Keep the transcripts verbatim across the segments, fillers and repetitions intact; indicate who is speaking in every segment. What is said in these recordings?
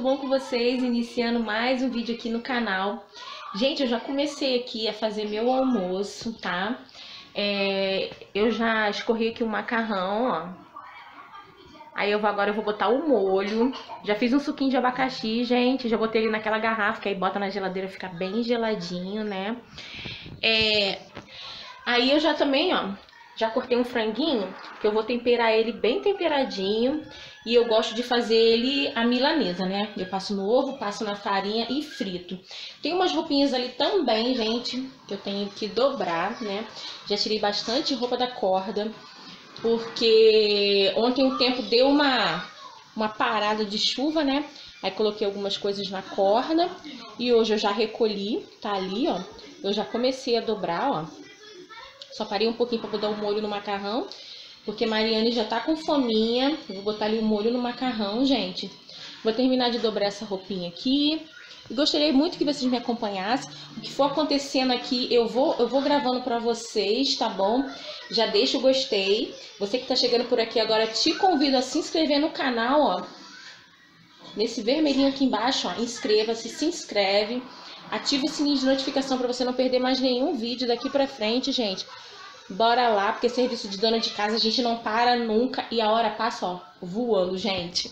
Speaker 1: bom com vocês? Iniciando mais um vídeo aqui no canal. Gente, eu já comecei aqui a fazer meu almoço, tá? É, eu já escorri aqui o macarrão, ó. Aí eu vou, agora eu vou botar o molho. Já fiz um suquinho de abacaxi, gente. Já botei ele naquela garrafa, que aí bota na geladeira, fica bem geladinho, né? É, aí eu já também, ó, já cortei um franguinho, que eu vou temperar ele bem temperadinho. E eu gosto de fazer ele a milanesa, né? Eu passo no ovo, passo na farinha e frito. Tem umas roupinhas ali também, gente, que eu tenho que dobrar, né? Já tirei bastante roupa da corda, porque ontem o tempo deu uma, uma parada de chuva, né? Aí coloquei algumas coisas na corda e hoje eu já recolhi, tá ali, ó. Eu já comecei a dobrar, ó. Só parei um pouquinho para dar o molho no macarrão, porque Mariane já tá com fominha. Eu vou botar ali o molho no macarrão, gente. Vou terminar de dobrar essa roupinha aqui. E gostaria muito que vocês me acompanhassem. O que for acontecendo aqui, eu vou, eu vou gravando pra vocês, tá bom? Já deixa o gostei. Você que tá chegando por aqui agora, te convido a se inscrever no canal, ó. Nesse vermelhinho aqui embaixo, ó. Inscreva-se, se inscreve. Ativa o sininho de notificação pra você não perder mais nenhum vídeo daqui pra frente, gente. Bora lá, porque serviço de dona de casa a gente não para nunca e a hora passa, ó, voando, gente.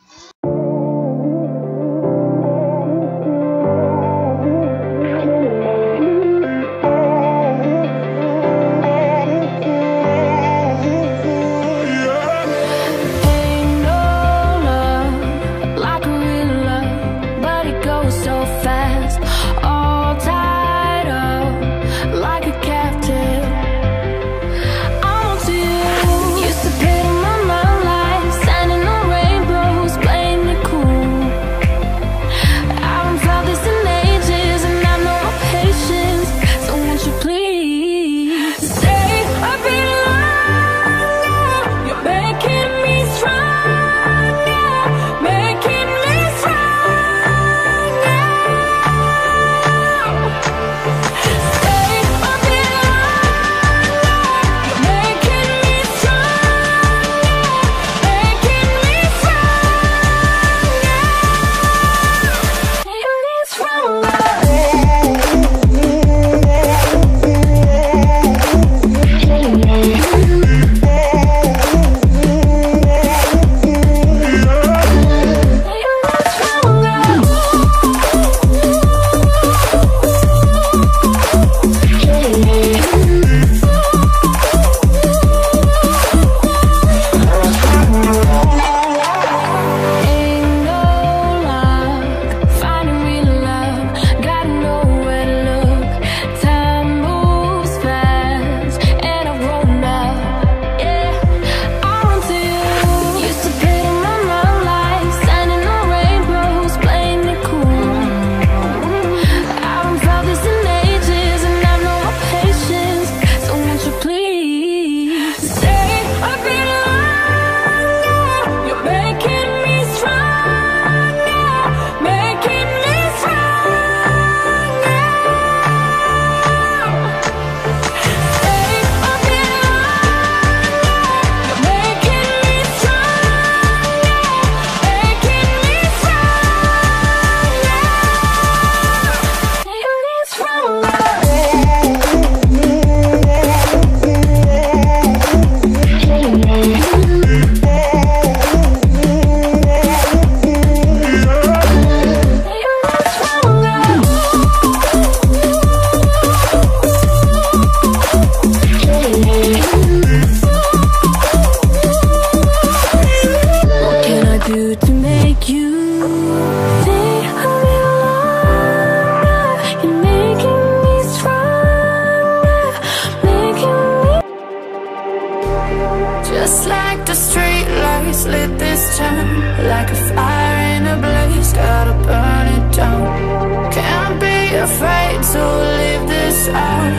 Speaker 2: Just like the street lights lit this town, like a fire in a blaze, gotta burn it down. Can't be afraid to leave this out.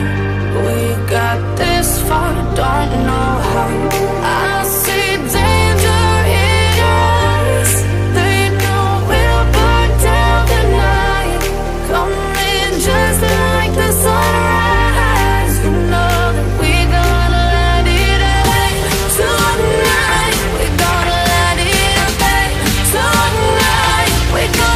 Speaker 2: We got this far, don't know how. I see danger in your eyes. They know we'll burn down the night. Coming just like the sunrise. You know that we gonna let it away tonight. We gonna let it away tonight. We gonna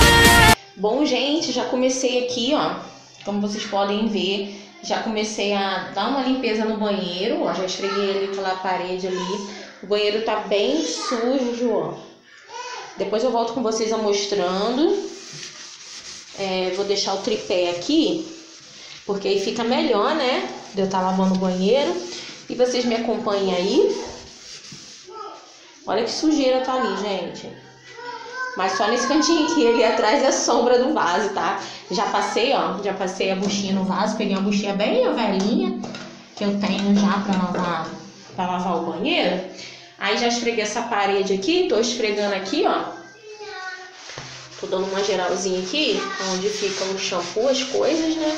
Speaker 1: comecei aqui, ó, como vocês podem ver, já comecei a dar uma limpeza no banheiro, ó, já esfreguei ali pela parede ali. O banheiro tá bem sujo, ó. Depois eu volto com vocês mostrando. É, vou deixar o tripé aqui, porque aí fica melhor, né? De eu estar lavando o banheiro. E vocês me acompanhem aí. Olha que sujeira tá ali, gente. Mas só nesse cantinho aqui, ali atrás é a sombra do vaso, tá? Já passei, ó, já passei a buchinha no vaso. Peguei uma buchinha bem velhinha, que eu tenho já pra lavar, pra lavar o banheiro. Aí já esfreguei essa parede aqui, tô esfregando aqui, ó. Tô dando uma geralzinha aqui, onde fica o shampoo, as coisas, né?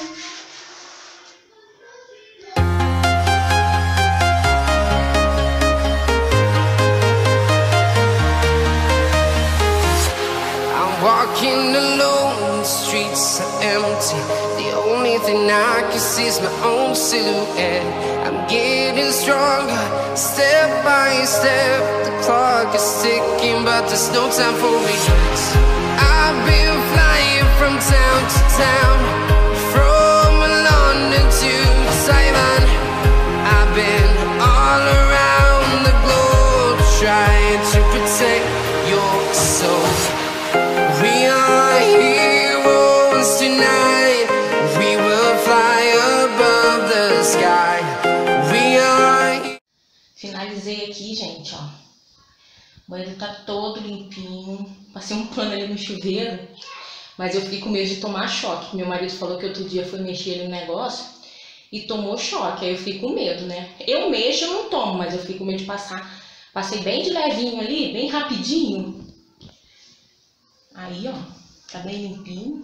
Speaker 2: I'm walking alone, the streets are empty. The only thing I can see is my own silhouette. I'm getting stronger, step by step. The clock is ticking, but there's no time for regrets. I've been flying from town to town, from London to Taiwan. I've been all around the globe, trying to protect your soul. We are heroes tonight. We will fly above the sky. We are...
Speaker 1: Finalizei aqui, gente, ó. O banheiro tá todo limpinho. Passei um pano ali no chuveiro, mas eu fiquei com medo de tomar choque. Meu marido falou que outro dia foi mexer ali no negócio e tomou choque. Aí eu fiquei com medo, né? Eu mexo, eu não tomo, mas eu fico com medo de passar. Passei bem de levinho ali, bem rapidinho. Aí, ó, tá bem limpinho.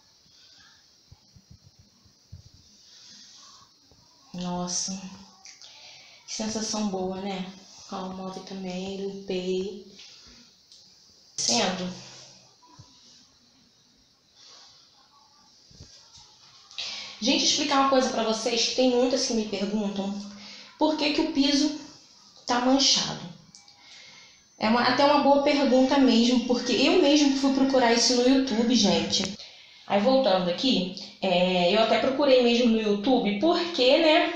Speaker 1: Nossa, que sensação boa, né? Ó, o móvel também, limpei. Sendo. Gente, explicar uma coisa pra vocês, que tem muitas que me perguntam por que que o piso tá manchado. É uma, até uma boa pergunta mesmo, porque eu mesmo fui procurar isso no YouTube, gente. Aí voltando aqui, é, eu até procurei mesmo no YouTube, porque, né,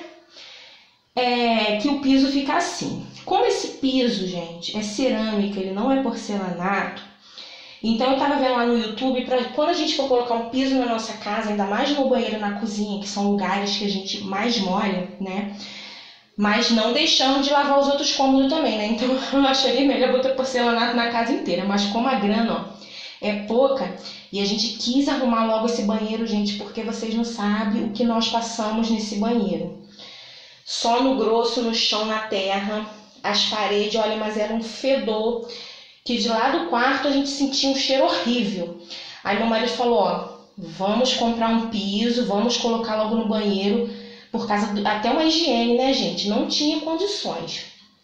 Speaker 1: é, que o piso fica assim. Como esse piso, gente, é cerâmica, ele não é porcelanato, então eu tava vendo lá no YouTube, pra quando a gente for colocar um piso na nossa casa, ainda mais no banheiro e na cozinha, que são lugares que a gente mais molha, né, mas não deixando de lavar os outros cômodos também, né, então eu acharia melhor botar porcelanato na casa inteira, mas como a grana, ó, é pouca, e a gente quis arrumar logo esse banheiro, gente, porque vocês não sabem o que nós passamos nesse banheiro. Só no grosso, no chão, na terra, as paredes, olha, mas era um fedor, que de lá do quarto a gente sentia um cheiro horrível. Aí meu marido falou, ó, vamos comprar um piso, vamos colocar logo no banheiro, por causa do, até uma higiene, né, gente? Não tinha condições.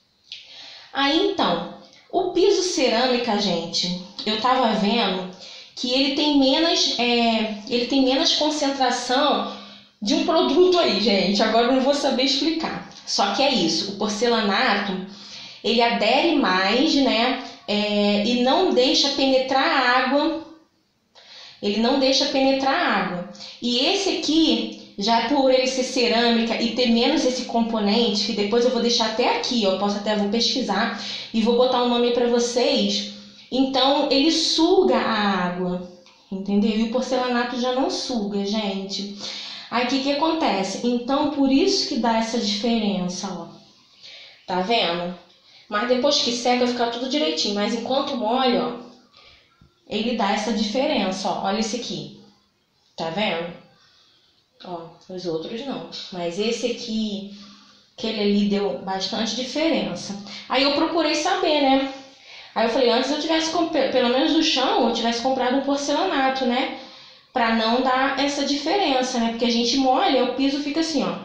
Speaker 1: Aí então, o piso cerâmica, gente, eu tava vendo que ele tem menos, é, ele tem menos concentração de um produto aí, gente. Agora eu não vou saber explicar. Só que é isso, o porcelanato, ele adere mais, né? É, e não deixa penetrar a água. Ele não deixa penetrar a água. E esse aqui, já por ele ser cerâmica e ter menos esse componente, que depois eu vou deixar até aqui, ó, eu posso até vou pesquisar e vou botar um nome para vocês. Então ele suga a água, entendeu? E o porcelanato já não suga, gente. Aí o que que acontece? Então por isso que dá essa diferença, ó. Tá vendo? Mas depois que seca fica tudo direitinho, mas enquanto molha, ó, ele dá essa diferença, ó. Olha esse aqui. Tá vendo? Ó, os outros não. Mas esse aqui, aquele ali deu bastante diferença. Aí eu procurei saber, né? Aí eu falei, antes eu tivesse, pelo menos no chão, eu tivesse comprado um porcelanato, né? Pra não dar essa diferença, né? Porque a gente molha, o piso fica assim, ó.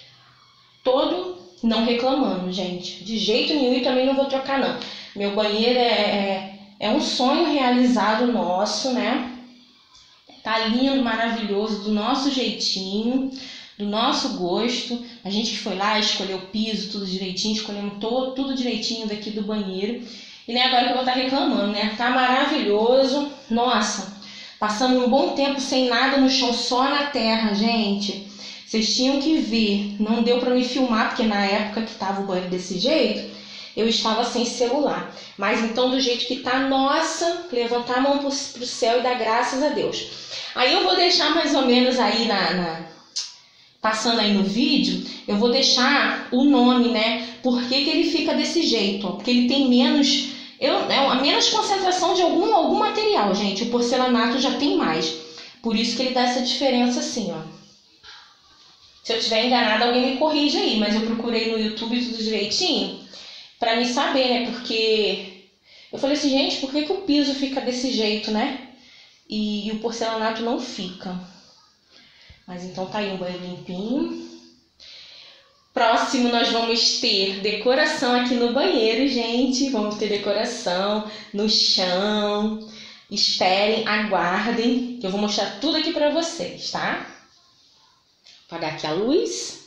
Speaker 1: Todo não reclamando, gente. De jeito nenhum, e também não vou trocar, não. Meu banheiro é, é, é um sonho realizado nosso, né? Tá lindo, maravilhoso, do nosso jeitinho, do nosso gosto. A gente que foi lá, escolheu o piso, tudo direitinho, escolhemos todo, tudo direitinho daqui do banheiro. E nem agora que eu vou estar reclamando, né? Tá maravilhoso. Nossa, passando um bom tempo sem nada no chão, só na terra, gente. Vocês tinham que ver. Não deu para me filmar, porque na época que tava o banheiro desse jeito, eu estava sem celular. Mas então, do jeito que tá, nossa, levantar a mão pro, pro céu e dar graças a Deus. Aí eu vou deixar mais ou menos aí na... na passando aí no vídeo, eu vou deixar o nome, né? Por que que ele fica desse jeito, ó? Porque ele tem menos, eu, é a menos concentração de algum, algum material, gente. O porcelanato já tem mais. Por isso que ele dá essa diferença assim, ó. Se eu estiver enganada, alguém me corrige aí, mas eu procurei no YouTube tudo direitinho pra me saber, né? Porque eu falei assim, gente, por que que o piso fica desse jeito, né? E, e o porcelanato não fica. Mas então tá aí um banheiro limpinho. Próximo nós vamos ter decoração aqui no banheiro, gente. Vamos ter decoração no chão. Esperem, aguardem, que eu vou mostrar tudo aqui pra vocês, tá? Vou apagar aqui a luz.